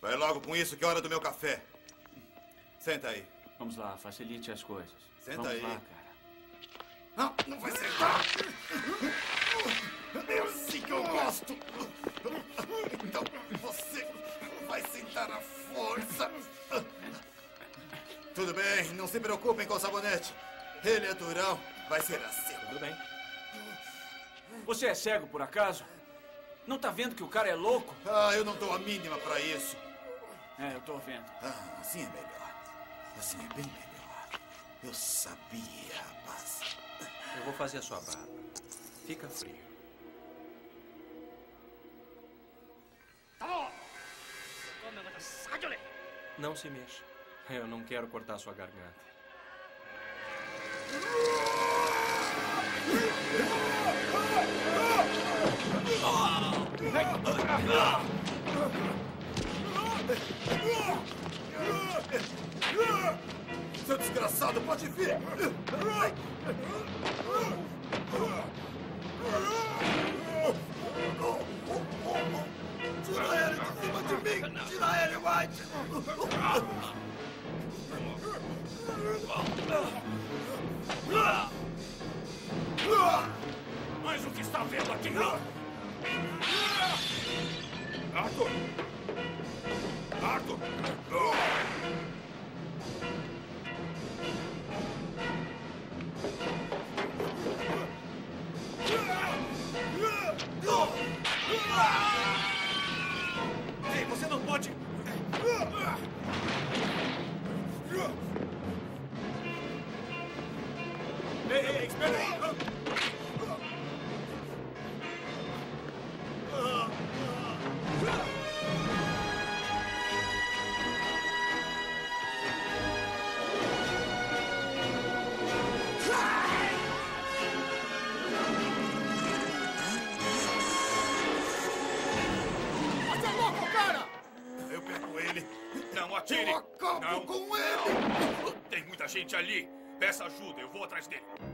Vai logo com isso que é hora do meu café. Senta aí. Vamos lá, facilite as coisas. Senta Vamos aí. lá, cara. Não, não vai sentar. É assim que eu gosto. Então, você vai sentar à força. Tudo bem, não se preocupem com o sabonete. Ele é durão, vai ser assim. Tudo bem. Você é cego, por acaso? Não tá vendo que o cara é louco? Ah, eu não dou a mínima pra isso. É, eu tô vendo. Ah, assim é melhor. Assim é bem melhor. Eu sabia, rapaz. Eu vou fazer a sua barba. Fica frio. Não se mexa. Eu não quero cortar sua garganta. Seu desgraçado, pode vir! Tira ele de cima de mim! Tira ele, White! Mas o que está vendo aqui? Arthur! Arthur! Ei, você não pode... Ei, espera aí! Você é louco, cara! Eu pego ele. Não atire! Eu acabo Não. com ele! Tem muita gente ali. Peça ajuda, eu vou atrás dele.